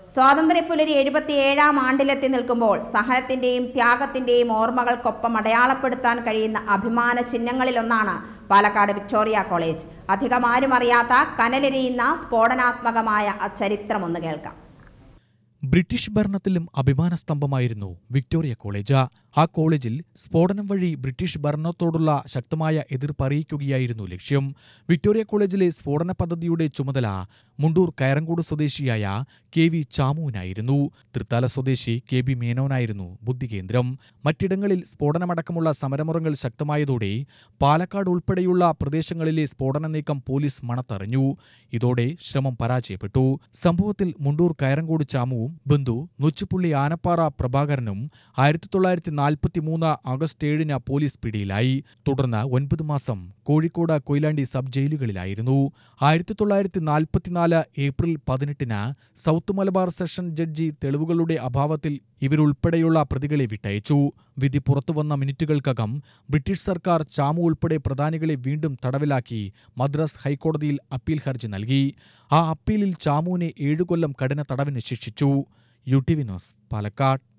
സ്വാതന്ത്ര്യപ്പുലരി 77-ാം ആണ്ടിലെത്തി നിൽക്കുമ്പോൾ സഹനത്തിന്റെയും ത്യാഗത്തിന്റെയും ഓർമ്മകൾക്കൊപ്പം അടയാളപ്പെടുത്താൻ കഴിയുന്ന അഭിമാന ചിഹ്നങ്ങളിലൊന്നാണ് പാലക്കാട് വിക്ടോറിയ കോളേജ്. അധികമാരും അറിയാത്ത കനലെരിയുന്ന സ്ഫോടനാത്മകമായ ചരിത്രമൊന്ന് കേൾക്കാം. ബ്രിട്ടീഷ് ഭരണത്തിലും അഭിമാന സ്തംഭമായിരുന്നു വിക്ടോറിയ കോളേജ്. ആ കോളേജിൽ സ്ഫോടനം വഴി ബ്രിട്ടീഷ് ഭരണത്തോടുള്ള ശക്തമായ എതിർപ്പ് അറിയിക്കുകയായിരുന്നു ലക്ഷ്യം. വിക്ടോറിയ കോളേജിലെ സ്ഫോടന പദ്ധതിയുടെ ചുമതല മുണ്ടൂർ കയറങ്കോട് സ്വദേശിയായ KV ചാമുവിനായിരുന്നു. തൃത്താല സ്വദേശി KB മേനോനായിരുന്നു ബുദ്ധികേന്ദ്രം. മറ്റിടങ്ങളിൽ സ്ഫോടനമടക്കമുള്ള സമരമുറകൾ ശക്തമായതോടെ പാലക്കാട് ഉൾപ്പെടെയുള്ള പ്രദേശങ്ങളിലെ സ്ഫോടന നീക്കം പോലീസ് മണത്തറിഞ്ഞു. ഇതോടെ ശ്രമം പരാജയപ്പെട്ടു. സംഭവത്തിൽ മുണ്ടൂർ കയറങ്കോട് ചാമുവും ബന്ധു നൊച്ചുപുള്ളി ആനപ്പാറ പ്രഭാകരനും 1943 ആഗസ്റ്റ് 7-ന് പോലീസ് പിടിയിലായി. തുടർന്ന് 9 മാസം കോഴിക്കോട് കൊയിലാണ്ടി സബ് ജയിലുകളിലായിരുന്നു. 1944 ഏപ്രിൽ 18-ന് സൗത്ത് മലബാർ സെഷൻ ജഡ്ജി തെളിവുകളുടെ അഭാവത്തിൽ ഇവരുൾപ്പെടെയുള്ള പ്രതികളെ വിട്ടയച്ചു. വിധി പുറത്തുവന്ന മിനിറ്റുകൾക്കകം ബ്രിട്ടീഷ് സർക്കാർ ചാമു ഉൾപ്പെടെ പ്രധാനികളെ വീണ്ടും തടവിലാക്കി മദ്രാസ് ഹൈക്കോടതിയിൽ അപ്പീൽ ഹർജി നൽകി. ആ അപ്പീലിൽ ചാമുവിനെ 7 കൊല്ലം കഠിന തടവിന് ശിക്ഷിച്ചു. UTV news, Palakkad.